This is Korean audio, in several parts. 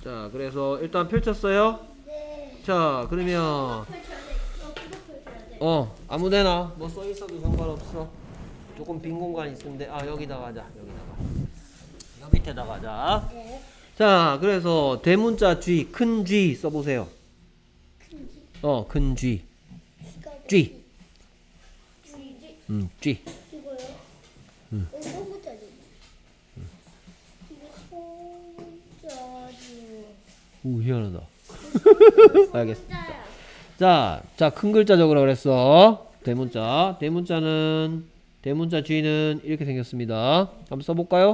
자, 그래서 일단 펼쳤어요? 네. 자, 그러면 아무데나 뭐 써 있어도 상관없어. 조금 빈 공간 있는데 여기다가 하자. 여 밑에다가 하자. 네. 자, 그래서 대문자 G, 큰 G 써보세요. 큰 G. G. G. 이거요? 소문자지. 이거 소문자지. 오, 희한하다. 알겠어. 자, 큰 글자 적으라 그랬어. 대문자. 대문자 G는 이렇게 생겼습니다. 한번 써볼까요?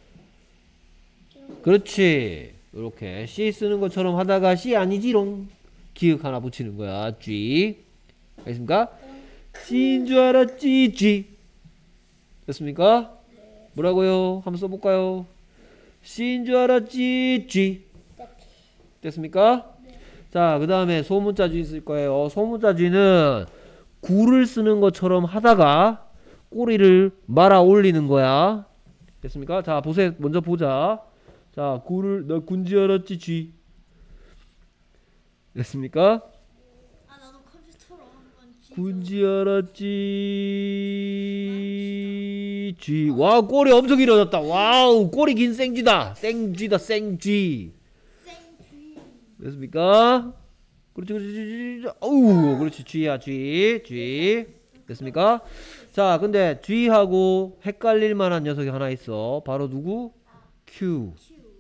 그렇지. 이렇게 C 쓰는 것처럼 하다가 C 아니지롱. 기억 하나 붙이는 거야. G. 알겠습니까? C인 줄 알았지. G. 됐습니까? 뭐라고요? 한번 써볼까요? C인 줄 알았지. G. 됐습니까? 자, 그 다음에 소문자 G 쓸 거예요. 소문자 G는 구를 쓰는 것처럼 하다가 꼬리를 말아 올리는 거야. 됐습니까? 자, 보세요. 먼저 보자. 자, 나 군지 알았지, G. 됐습니까? 나도 컴퓨터로 한번 군지 알았지, G. 와, 꼬리 엄청 길어졌다. 와우, 꼬리 긴 생쥐다. 생쥐. 됐습니까? 그렇지. 어우, 그렇지. G야, G. 됐습니까? 자, 근데 G하고 헷갈릴 만한 녀석이 하나 있어. 바로 누구? Q.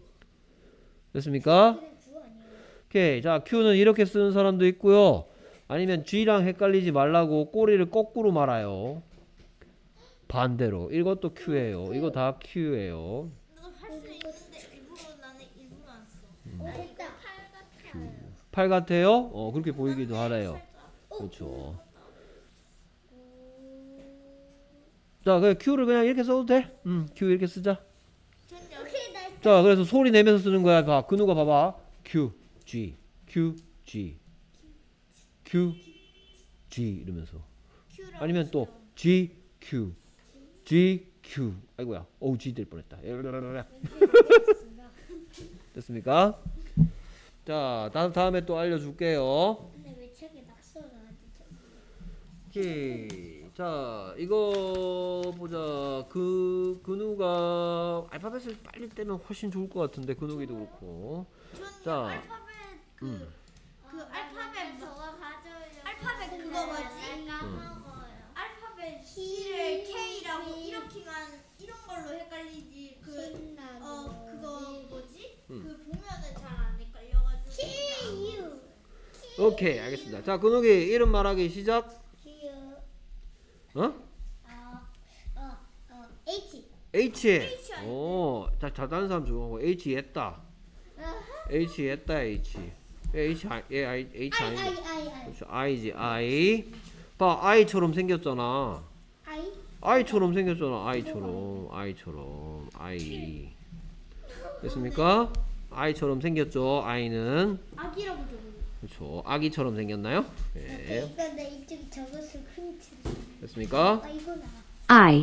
됐습니까? 오케이. 자, Q는 이렇게 쓰는 사람도 있고요. 아니면 G랑 헷갈리지 말라고 꼬리를 거꾸로 말아요. 반대로. 이것도 Q예요. 이거 다 Q예요. 나도 할 수 있는데 나는 일부러 안 써. 됐다. 팔 같아요? 그렇게 보이기도 하래요. 그렇죠. 자, 그냥 Q를 그냥 이렇게 써도 돼? Q 이렇게 쓰자. 자, 그래서 소리 내면서 쓰는 거야. 봐, 근우가 봐봐. Q, G, Q, G, Q, G 이러면서. 아니면 또 G, Q, G, Q. 아이고야. G 될 뻔했다. 됐습니까? 자, 다음에 또 알려줄게요. 근데 왜 책에 낙서가 오케이. 자, 이거 보자. 근우가 알파벳을 빨리 떼면 훨씬 좋을 것 같은데, 근우기도 그렇고. 자, 알파벳 알파벳 저거 가져요. 알파벳 그거 뭐지? 알파벳 C를 K라고 이렇게만 이런 걸로 헷갈리지. 그거 뭐지? 그 보면은 잘 안 헷갈려가지고. Q. 오케이, 알겠습니다. 자, 근우기 이름 말하기 시작. H. H. 자, 다른 사람 중요하고 H 했다. H 했다. H 아닌데. 그렇죠. I지. I. 봐, I처럼 생겼잖아. I처럼 생겼잖아. I처럼. I. 됐습니까? I처럼 생겼죠. I는. 아기라고 적어. 그렇죠. 아기처럼 생겼나요? 네. 이거 내 이쪽 적었을 힌트. 됐습니까? 이거 나. I.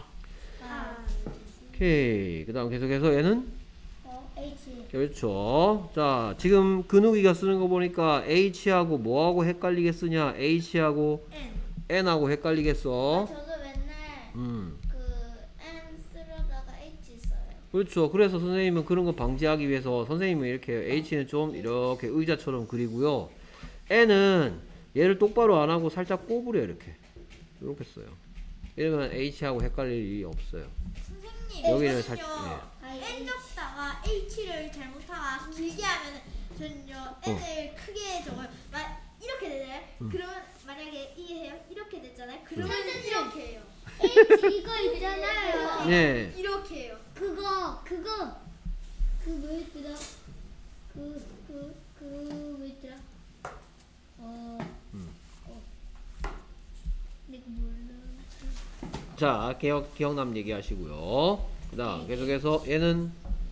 오케이. 그 다음 계속해서 얘는? H. 그렇죠. 자, 지금 근우기가 쓰는 거 보니까 H하고 뭐하고 헷갈리게 쓰냐? H하고 N하고 헷갈리겠어. 저도 맨날 N 쓰려다가 H 써요. 그렇죠. 그래서 선생님은 그런 거 방지하기 위해서 선생님은 이렇게 H는 좀 이렇게 의자처럼 그리고요. N은 얘를 똑바로 안 하고 살짝 꼬부려 이렇게 써요. 이러면 H하고 헷갈릴 일이 없어요. 선생님, 여기는 N 적다가 H를 잘못하가 길게 하면은 저는요 N을 크게 적어요. 이렇게 되잖아요. 그러면 만약에 이해해요? 이렇게 됐잖아요. 그러면 이렇게 해요. H 이거 있잖아요. 네. 이렇게 해요. 그거 그 뭐였더라? 그 뭐였더라? 내가 몰라. 자, 기억남 얘기하시고요. 그 다음 계속해서 얘는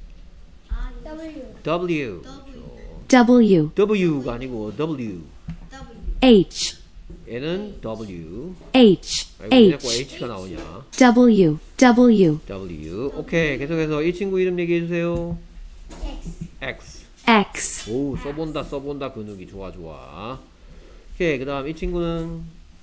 W. W. 그렇죠. W. W가 아니고 W. H. 얘는 W. H. 아이고, 왜 자꾸 H. H가 나오냐? W. W. W. 오케이. 계속해서 이 친구 이름 얘기해 주세요. X. X. X, 오, 써본다 근육이 좋아 좋아. 오케이, 그 다음 이 친구는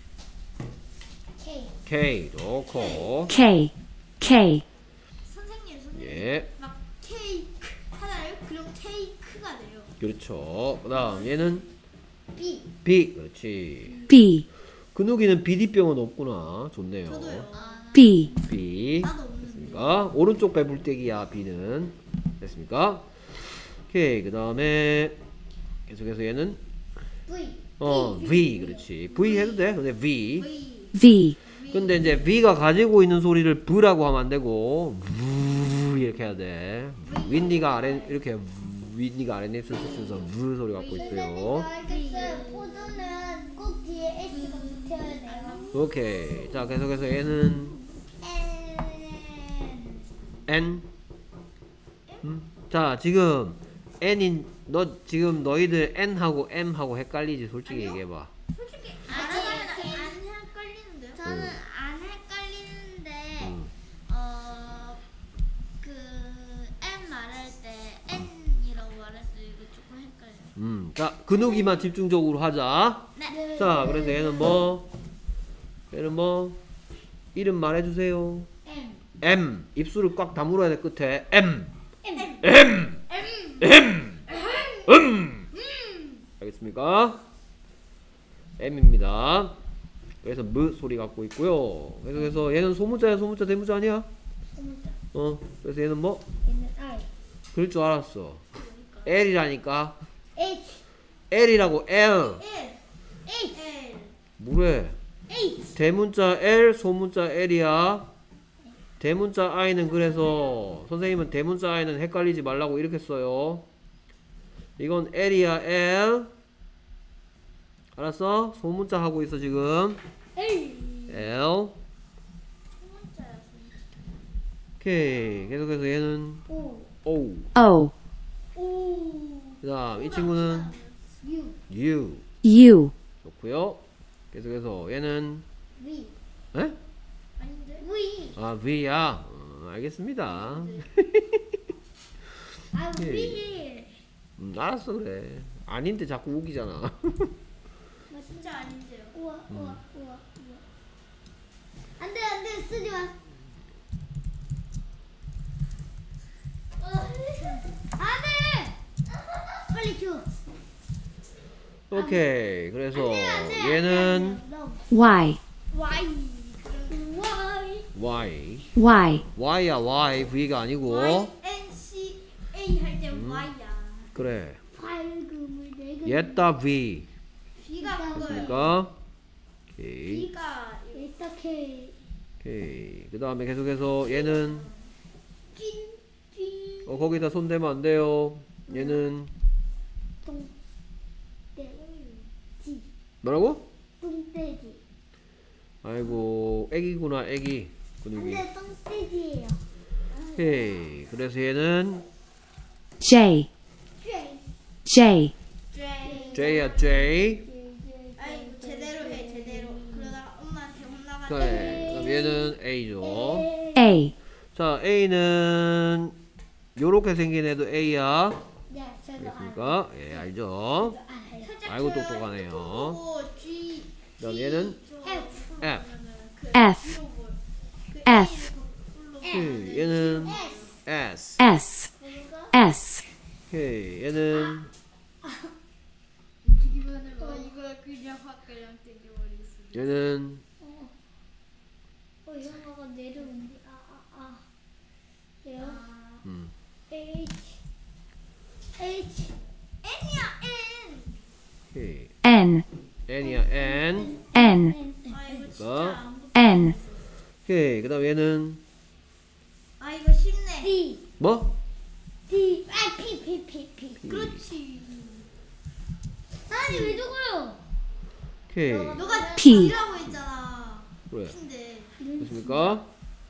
K. K 좋고. K, K, 선생님 예, 막 케이크 하나요? 그럼 케이크가 돼요. 그렇죠. 그 다음 얘는 B. B, 그렇지. B, 근육이는 비디병은 없구나. 좋네요. 저도요. B, B. 나도 없는데. 됐습니까? 오른쪽 배불떼기야 B는. 됐습니까? 오케이, 그 다음에 계속해서 얘는 V. V, 그렇지. V 해도 돼. 근데 V. V. V, 근데 이제 V가 가지고 있는 소리를 V라고 하면 안 되고 V 이렇게 해야 돼. 윗니가 아래 이렇게 윗니가 아랫입 쓰면서 V 소리 갖고 있고요. 알겠어요. 포도는 꼭 뒤에 H가 붙여야 돼요. 오케이. 자, 계속해서 얘는 N. 자, 지금 N인 너 지금 너희들 N하고 M하고 헷갈리지? 솔직히 얘기해봐. 솔직히 말하자면 안 헷갈리는데요? 저는 안 헷갈리는데 그 N 말할 때 N이라고 말할 때 이거 조금 헷갈려요. 자, 근육이만 집중적으로 하자. 네. 자, 그래서 얘는 뭐? 얘는 뭐? 이름 말해주세요. M. M. 입술을 꽉 다물어야 돼, 끝에. M. M. M. M. 알겠습니까? M입니다. 그래서 M 소리 갖고 있고요. 그래서 얘는 소문자야, 소문자, 대문자 아니야? 그래서 얘는 뭐? 얘는 I. 그럴 줄 알았어. L이라니까. H. L이라고, L. L. H. L. 뭐래? H. 대문자 L, 소문자 L이야. 대문자 I는 그래서 선생님은 대문자 I는 헷갈리지 말라고 이렇게 써요. 이건 L이야, L. 알았어? 소문자 하고 있어 지금. L. L. 소문자야. 오케이. 계속해서 얘는 O. O. O, O. 그 다음 이 친구는 U. U. U, 좋고요. 계속해서 얘는 V. 에? 아닌데? V. 아, V야. 알겠습니다. 아, 예. V. 알았어, 그래. 아닌데 자꾸 우기잖아. 나 진짜 아닌데요. 우와. 안 돼, 쓰지 마. 안 돼! 빨리 줘. 오케이. 그래서 안 돼. 얘는 Y, Y. Y. Y, Y야, Y. V가 아니고. Y. N, C, A 할 때 Y야. 그래. 밝음을 내가. 얘다 V. B가 그거예요. 됐습니까? 오케이. B가 이렇게 오케이. 그 다음에 계속해서 얘는 찐. 거기다 손 대면 안 돼요. 얘는 똥돼지. 뭐라고? 똥돼지. 아이고, 애기구나, 애기. 근육이. 근데 똥돼지예요. 오케이. 그래서 얘는 J, J. J, J야, J. 아이고 제대로 해 제대로. 그러다가 엄마한테 혼나가지고. 그래. 그럼 얘는 A죠. A, 자, A는 요렇게 생긴 애도 A야. 야, 저도 알겠습니까? 예, 알죠? 알아요. 아이고, 똑똑하네요. G. 그 다음 얘는 F. F. F, F, 오케이. 얘는 S. S, S, 오케이. 얘는 움직이면은 이걸 그냥 확 그냥 땡겨버리겠습니다. 얘는 이런 거가 내려온대. 얘요? 음. H. N이야 N. 오케이. N, N이야, N. N, 아 이거 진짜 어? 아무도. N, 오케이. 그 다음 얘는 아 이거 쉽네. D. 뭐? D. 아 P. 그렇지. 아니 왜 저거요? 오케이. 너가 P. D라고 했잖아. 그래. P인데. 됐습니까?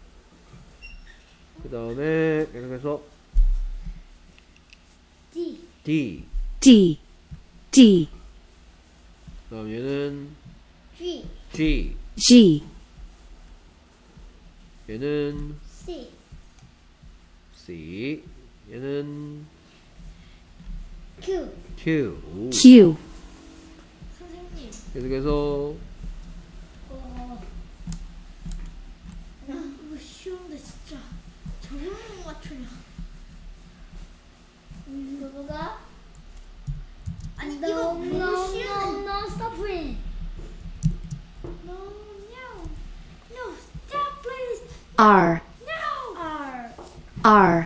그 다음에 계속해서 D. D. D, D, 그 다음 얘는 G. G. G, 얘는 C. C. 얘는 Q. Q. 오. Q, 선생님. 계속해서 이거 쉬운데 진짜 저걸 못 맞추냐? 누구가? 아니 No, 이거 no, 너무 no, 쉬운데. no, stop it. No, no, no, stop please. R, No. R. R,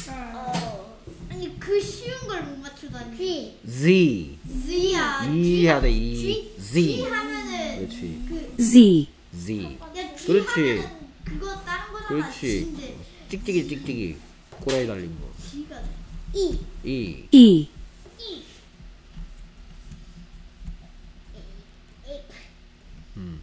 아니 그 쉬운 걸 못 맞추다니. G. Z. Z야. E 해야 돼. E. G. Z. G 하면은 그렇지. 그 Z, Z. 야, G 그렇지. 하면은 그거 다른 거잖아. 그렇지. G인데 찍찍이 찍찍이. 꼬라이 달린 거. G가 돼. E. E. E, 음.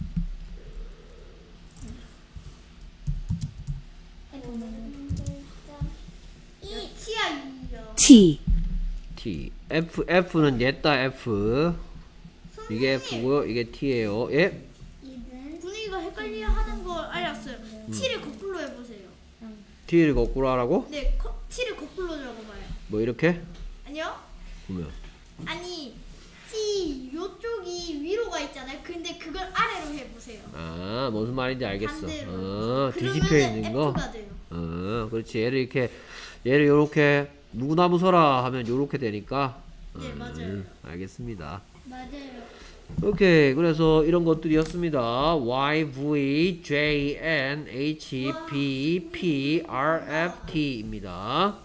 이 T야 이요. T, T. F는 옛다 F. 이게 F고요. 이게 T예요. 예? 분위기가 헷갈려 하는 걸 알았어요. T를 거꾸로 해보세요. T를 거꾸로 하라고? 네, T를 거꾸로 적어봐요. 뭐 이렇게? 아니요? 보면. 아니 T 요쪽이 위로가 있잖아요. 근데 그걸 아래로 해보세요. 아, 무슨 말인지 알겠어. 반대로. 뒤집혀 있는 거. F가 돼요. 그렇지. 얘를 요렇게 누구나무서라 하면 요렇게 되니까. 네, 맞아요. 알겠습니다. 맞아요. 오케이. 그래서 이런 것들이었습니다. Y, V, J, N, H, B, P, R, F, T입니다.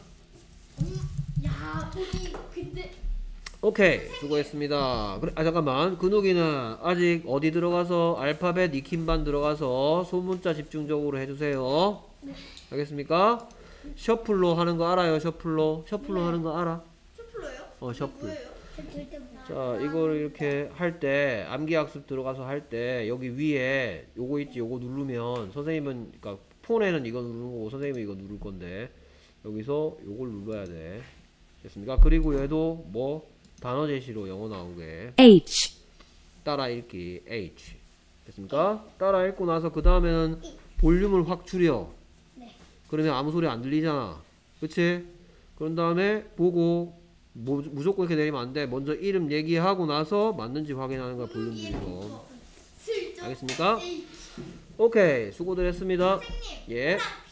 야, 우리 근데 오케이. 수고했습니다. 그래, 잠깐만. 근욱이는 아직 어디 들어가서 알파벳 익힌반 들어가서 소문자 집중적으로 해주세요. 알겠습니까? 셔플로 하는 거 알아요? 셔플로 하는 거 알아? 셔플러요? 셔플. 뭐예요? 자, 이거를 이렇게 할 때 암기학습 들어가서 할 때 여기 위에 요거 있지? 요거 누르면 선생님은 그러니까 폰에는 이거 누르는 거고 선생님은 이거 누를 건데 여기서 요걸 눌러야 돼. 됐습니까? 그리고 얘도 뭐 단어 제시로 영어 나오게 H, 따라 읽기 H. 됐습니까? 따라 읽고 나서 그 다음에는 볼륨을 확 줄여. 그러면 아무 소리 안 들리잖아. 그치? 그런 다음에 보고 무조건 이렇게 내리면 안 돼. 먼저 이름 얘기하고 나서 맞는지 확인하는 거야. 볼륨 줄이고. 슬쩍 알겠습니까? 에이, 오케이. 수고들 했습니다. 선생님 예. 하나